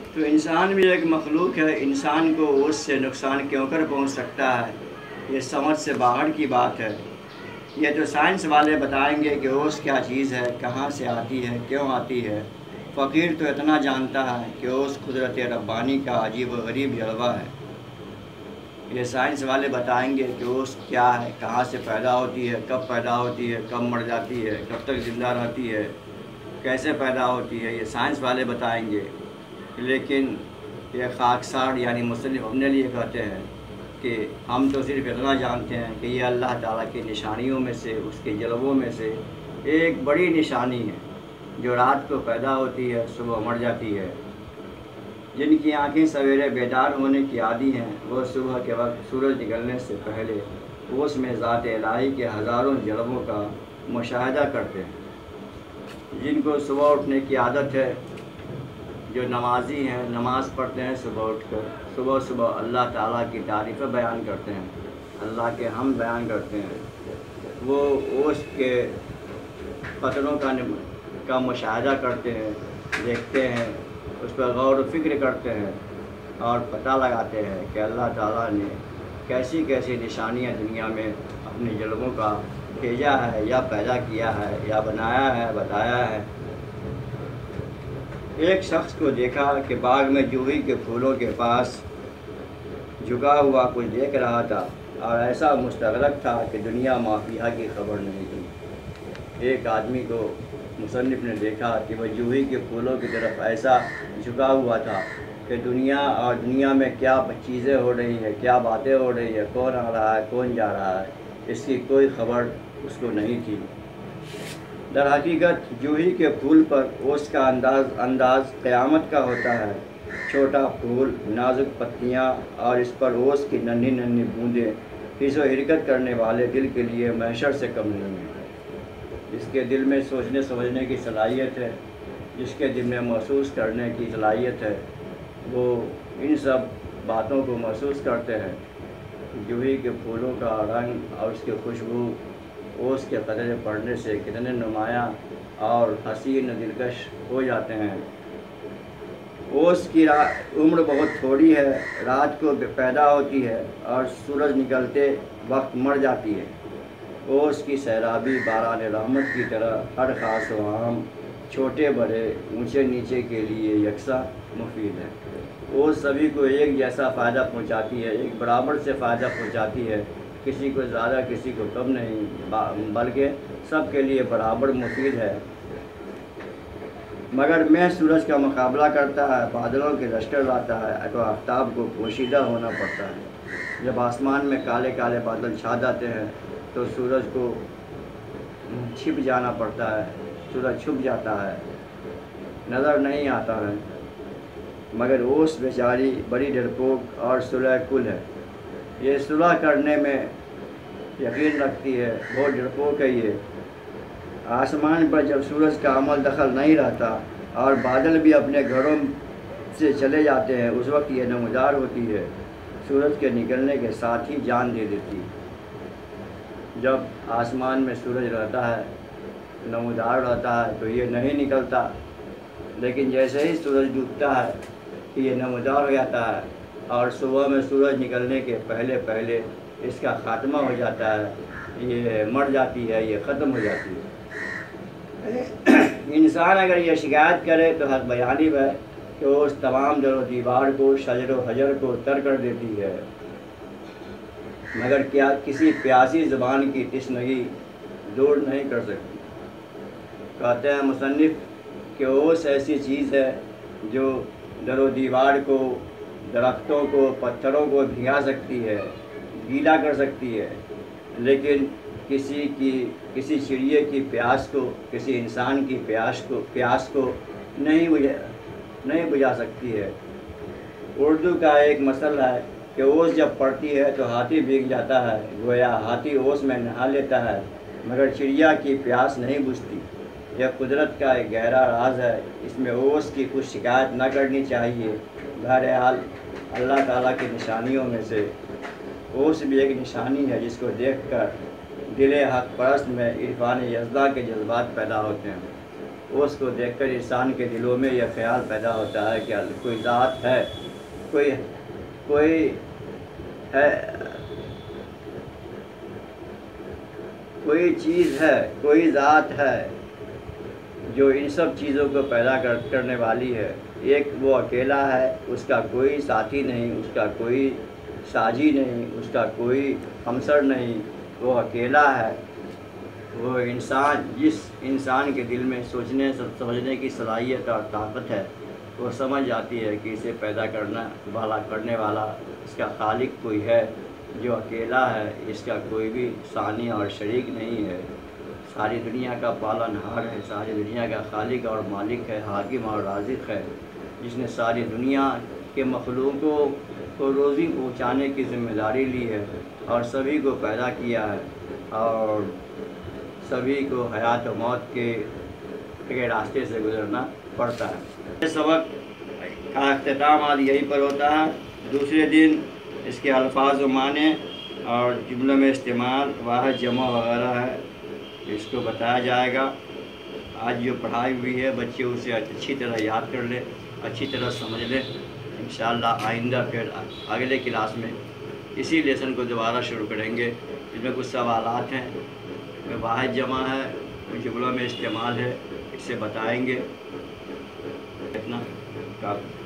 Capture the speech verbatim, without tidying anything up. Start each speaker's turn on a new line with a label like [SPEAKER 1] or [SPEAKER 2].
[SPEAKER 1] تو انسان بھی ایک مخلوق ہے، انسان کو اس سے نقصان کیوں کر پہنچ سکتا ہے؟ یہ سمجھ سے باہر کی بات ہے۔ یہ تو سائنس والے بتائیں گے کہ اوس کیا چیز ہے، کہاں سے آتی ہے، کیوں آتی ہے۔ فقیر تو اتنا جانتا ہے کہ اوس قدرت ربانی کا عجیب و غریب جلوہ ہے۔ یہ سائنس والے بتائیں گے کہ اوس کیا ہے، کہاں سے پیدا ہوتی ہے، کب پیدا ہوتی ہے، کب مر جاتی ہے، کب تک زندہ رہتی ہے، کیسے پیدا ہوتی ہے، یہ سائنس والے بتائیں گے۔ لیکن یہ خاکسار یعنی مصنف اپنے لیے کہتے ہیں کہ ہم تو صرف اتنا جانتے ہیں کہ یہ اللہ تعالیٰ کی نشانیوں میں سے، اس کے جلووں میں سے ایک بڑی نشانی ہے، جو رات کو پیدا ہوتی ہے، صبح مر جاتی ہے۔ جن کی آنکھیں سویرے بیدار ہونے کی عادی ہیں، وہ صبح کے وقت سورج نکلنے سے پہلے اوس میں ذات الہی کے ہزاروں جلووں کا مشاہدہ کرتے ہیں۔ جن کو صبح اٹھنے کی عادت ہے، جو نمازی ہیں، نماز پڑھتے ہیں صبح اٹھ کر، صبح صبح اللہ تعالیٰ کی تعریفیں بیان کرتے ہیں، اللہ کے حمد بیان کرتے ہیں، وہ اوس کے قطروں کا کا مشاہدہ کرتے ہیں، دیکھتے ہیں، اس پر غور و فکر کرتے ہیں اور پتہ لگاتے ہیں کہ اللہ تعالیٰ نے کیسی کیسی نشانیاں دنیا میں اپنے جلووں کا بھیجا ہے، یا پیدا کیا ہے، یا بنایا ہے، بتایا ہے۔ ایک شخص کو دیکھا کہ باغ میں جوہی کے پھولوں کے پاس جھکا ہوا کچھ دیکھ رہا تھا اور ایسا مستغرق تھا کہ دنیا مافیہا کی خبر نہیں تھی۔ ایک آدمی کو مصنف نے دیکھا کہ وہ جوہی کے پھولوں کی طرف ایسا جھکا ہوا تھا کہ دنیا اور دنیا میں کیا چیزیں ہو رہی ہیں، کیا باتیں ہو رہی ہیں، کون آ رہا ہے، کون جا رہا ہے، اس کی کوئی خبر اس کو نہیں تھی۔ در حقیقت جوہی کے پھول پر اوس کا انداز انداز قیامت کا ہوتا ہے۔ چھوٹا پھول، نازک پتیاں اور اس پر اوس کی ننھی ننھی بوندیں حس و حرکت کرنے والے دل کے لیے محشر سے کم نہیں ہیں۔ جس کے دل میں سوچنے سمجھنے کی صلاحیت ہے، جس کے دل میں محسوس کرنے کی صلاحیت ہے، وہ ان سب باتوں کو محسوس کرتے ہیں۔ جوہی کے پھولوں کا رنگ اور اس کی خوشبو اوس کے قطرے پڑنے سے کتنے نمایاں اور حسین و دلکش ہو جاتے ہیں۔ اوس کی عمر بہت تھوڑی ہے، رات کو پیدا ہوتی ہے اور سورج نکلتے وقت مر جاتی ہے۔ اوس کی سیرابی باران رحمت کی طرح ہر خاص و عام، چھوٹے بڑے، اونچے نیچے کے لیے یکساں مفید ہے۔ اوس سبھی کو ایک جیسا فائدہ پہنچاتی ہے، ایک برابر سے فائدہ پہنچاتی ہے، کسی کو زیادہ کسی کو کم نہیں، بلکہ سب کے لیے برابر مفید ہے۔ مگر میں سورج کا مقابلہ کرتا ہے، بادلوں کے لشکر لاتا ہے تو آفتاب کو پوشیدہ ہونا پڑتا ہے۔ جب آسمان میں کالے کالے بادل چھا جاتے ہیں تو سورج کو چھپ جانا پڑتا ہے، سورج چھپ جاتا ہے، نظر نہیں آتا ہے۔ مگر اوس بیچاری بڑی ڈرپوک اور صلح کل ہے، یہ صلح کرنے میں یقین رکھتی ہے، بہت ڈرپوک ہے یہ۔ آسمان پر جب سورج کا عمل دخل نہیں رہتا اور بادل بھی اپنے گھروں سے چلے جاتے ہیں، اس وقت یہ نمودار ہوتی ہے، سورج کے نکلنے کے ساتھ ہی جان دے دیتی۔ جب آسمان میں سورج رہتا ہے، نمودار رہتا ہے، تو یہ نہیں نکلتا، لیکن جیسے ہی سورج ڈوبتا ہے یہ نمودار ہو جاتا ہے اور صبح میں سورج نکلنے کے پہلے پہلے اس کا خاتمہ ہو جاتا ہے، یہ مر جاتی ہے، یہ ختم ہو جاتی ہے۔ انسان اگر یہ شکایت کرے تو حق بیانی ہے کہ وہ اس تمام در و دیوار کو، شجر و حجر کو تر کر دیتی ہے، مگر کیا کسی پیاسی زبان کی تشنگی دور نہیں کر سکتی۔ کہتے ہیں مصنف کہ اوس ایسی چیز ہے جو در و دیوار کو، درختوں کو، پتھروں کو بھگا سکتی ہے، گیلا کر سکتی ہے، لیکن کسی کی کسی چڑیے کی پیاس کو، کسی انسان کی پیاس کو پیاس کو نہیں بجھا نہیں بجھا سکتی ہے۔ اردو کا ایک مثل ہے کہ اوس جب پڑتی ہے تو ہاتھی بھیگ جاتا ہے، گویا ہاتھی اوس میں نہا لیتا ہے، مگر چڑیا کی پیاس نہیں بجھتی۔ یہ قدرت کا ایک گہرا راز ہے، اس میں اوس کی کچھ شکایت نہ کرنی چاہیے۔ بہرحال اللہ تعالیٰ کی نشانیوں میں سے اوس بھی ایک نشانی ہے، جس کو دیکھ کر دل حق پرست میں عرفان یزداں کے جذبات پیدا ہوتے ہیں۔ اس کو دیکھ کر انسان کے دلوں میں یہ خیال پیدا ہوتا ہے کہ کوئی ذات ہے، کوئی کوئی ہے، کوئی چیز ہے، کوئی ذات ہے جو ان سب چیزوں کو پیدا کر کرنے والی ہے۔ ایک وہ اکیلا ہے، اس کا کوئی ساتھی نہیں، اس کا کوئی ساجی نہیں، اس کا کوئی ہمسر نہیں، وہ اکیلا ہے۔ وہ انسان، جس انسان کے دل میں سوچنے سمجھنے کی صلاحیت اور طاقت ہے، وہ سمجھ جاتی ہے کہ اسے پیدا کرنا والا کرنے والا اس کا خالق کوئی ہے جو اکیلا ہے، اس کا کوئی بھی ثانی اور شریک نہیں ہے، ساری دنیا کا پالنہار ہے، ساری دنیا کا خالق اور مالک ہے، حاکم اور رازق ہے، جس نے ساری دنیا کے مخلوقوں کو روزی پہنچانے کی ذمہ داری لی ہے اور سبھی کو پیدا کیا ہے اور سبھی کو حیات و موت کے کے راستے سے گزرنا پڑتا ہے۔ یہ سبق کا اختتام آج یہیں پر ہوتا ہے۔ دوسرے دن اس کے الفاظ و معنی اور جملوں میں استعمال، واحد جمع وغیرہ ہے، اس کو بتایا جائے گا۔ آج جو پڑھائی ہوئی ہے بچے اسے اچھی طرح یاد کر لیں، اچھی طرح سمجھ لیں۔ انشاءاللہ آئندہ پھر اگلے کلاس میں اسی لیسن کو دوبارہ شروع کریں گے۔ اس میں کچھ سوالات ہیں، واحد جمع ہے، جملوں میں استعمال ہے، اسے بتائیں گے۔ اتنا کافی۔